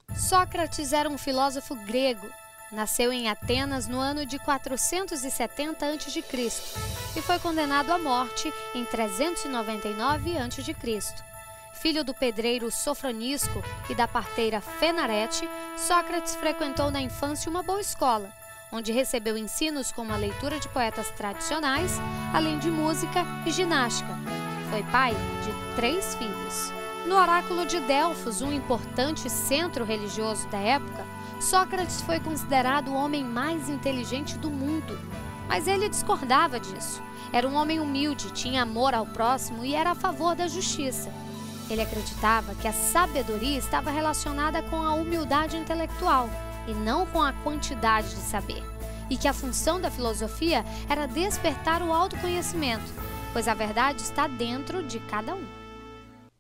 Sócrates era um filósofo grego. Nasceu em Atenas no ano de 470 a.C. e foi condenado à morte em 399 a.C. Filho do pedreiro Sofronisco e da parteira Fenarete, Sócrates frequentou na infância uma boa escola, onde recebeu ensinos como a leitura de poetas tradicionais, além de música e ginástica. Foi pai de 3 filhos. No oráculo de Delfos, um importante centro religioso da época, Sócrates foi considerado o homem mais inteligente do mundo. Mas ele discordava disso. Era um homem humilde, tinha amor ao próximo e era a favor da justiça. Ele acreditava que a sabedoria estava relacionada com a humildade intelectual e não com a quantidade de saber, e que a função da filosofia era despertar o autoconhecimento, pois a verdade está dentro de cada um.